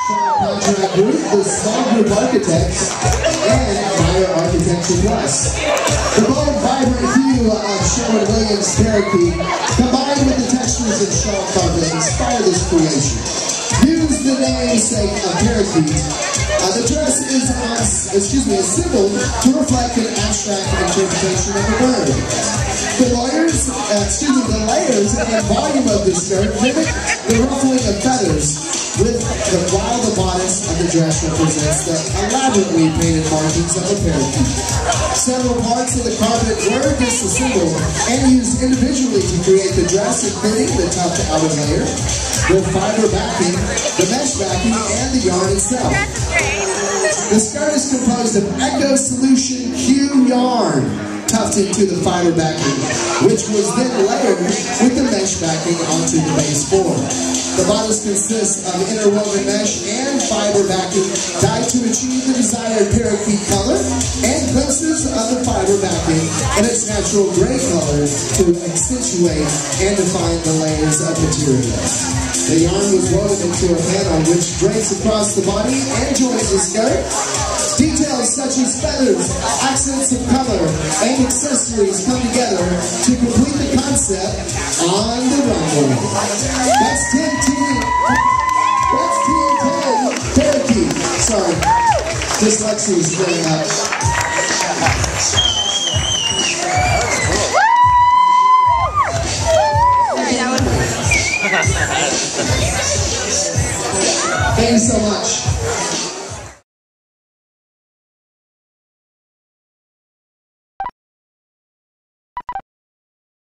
Contract Group, the Small Group Architects, and Meyer Architecture Plus. The bold, vibrant hue of Sherwin-Williams parakeet, combined with the textures of shawl carpet, inspire this creation. Use the namesake of parakeet. The dress is assembled to reflect an abstract interpretation of the bird. The layers and volume of the skirt mimic the ruffling of feathers, while the bodice of the dress represents the elaborately painted markings of a parakeet. Several parts of the carpet were disassembled and used individually to create the dress, including the tough outer layer, the fiber backing, the mesh backing, and the yarn itself. The skirt is composed of Eco Solution Q yarn, tufted to the fiber backing, which was then layered with the mesh backing onto the base form. The bodice consists of interwoven mesh and fiber backing dyed to achieve the desired parakeet color, and glimpses of the fiber backing in its natural gray color to accentuate and define the layers of material. The yarn was woven into a panel which drapes across the body and joins the skirt. Details such as feathers, accents of color, and accessories come together to complete the concept on the runway. That's Team 10 Parakeet. Sorry, dyslexia is going up. Thank you so much.